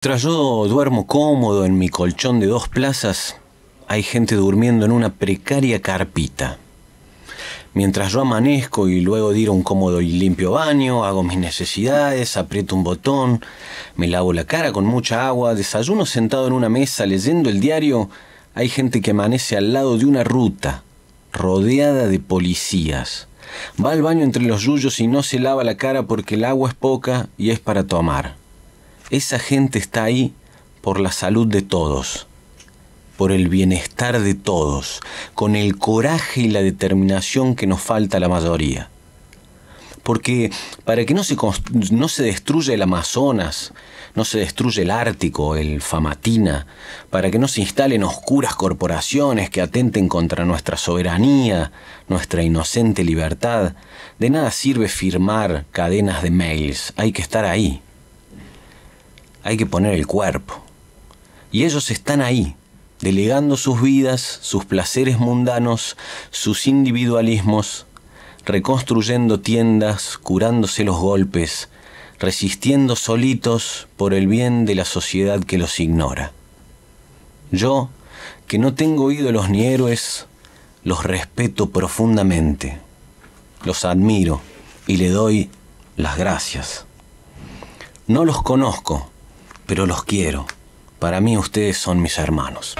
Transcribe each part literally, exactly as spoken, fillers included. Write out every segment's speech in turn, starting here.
Mientras yo duermo cómodo en mi colchón de dos plazas, hay gente durmiendo en una precaria carpita. Mientras yo amanezco y luego de ir a un cómodo y limpio baño, hago mis necesidades, aprieto un botón, me lavo la cara con mucha agua, desayuno sentado en una mesa leyendo el diario, hay gente que amanece al lado de una ruta, rodeada de policías. Va al baño entre los yuyos y no se lava la cara porque el agua es poca y es para tomar. Esa gente está ahí por la salud de todos, por el bienestar de todos, con el coraje y la determinación que nos falta a la mayoría. Porque para que no se, no se destruya el Amazonas, no se destruya el Ártico, el Famatina, para que no se instalen oscuras corporaciones que atenten contra nuestra soberanía, nuestra inocente libertad, de nada sirve firmar cadenas de mails, hay que estar ahí. Hay que poner el cuerpo. Y ellos están ahí, delegando sus vidas, sus placeres mundanos, sus individualismos, reconstruyendo tiendas, curándose los golpes, resistiendo solitos por el bien de la sociedad que los ignora. Yo, que no tengo ídolos ni héroes, los respeto profundamente, los admiro y le doy las gracias. No los conozco, pero los quiero. Para mí ustedes son mis hermanos.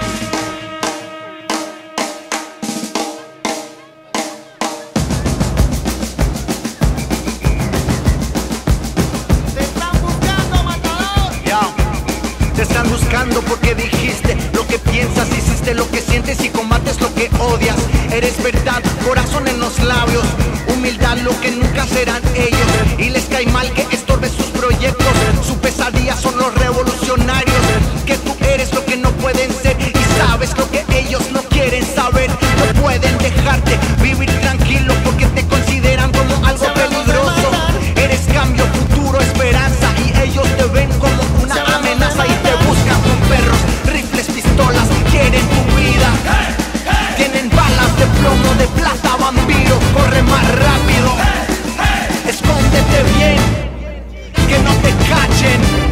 Te están buscando porque dijiste lo que piensas, hiciste lo que sientes y combates lo que odias. Eres verdad, corazón en los labios, humildad lo que nunca serán ellos. Y les cae mal que estorbe sus proyectos, su pesadilla son los revolucionarios. Que tú eres lo que no pueden ser y sabes lo que ellos no quieren saber. No pueden dejarte vivir tranquilo porque te consideran como algo peligroso. Eres cambio, futuro, esperanza y ellos te ven como una amenaza y te buscan con perros, rifles, pistolas, quieren tu vida. Tienen balas de plomo, de plata, vampiro, corre más rápido. Escóndete bien, que no te cachen.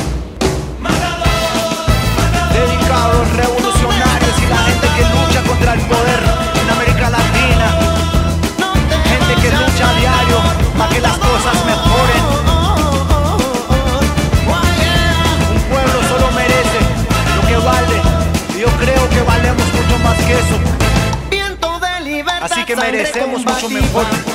Dedicado a los revolucionarios y la gente que lucha contra el poder en América Latina. Gente que lucha a diario para que las cosas mejoren. Un pueblo solo merece lo que vale, y yo creo que valemos mucho más que eso. Así que merecemos mucho mejor.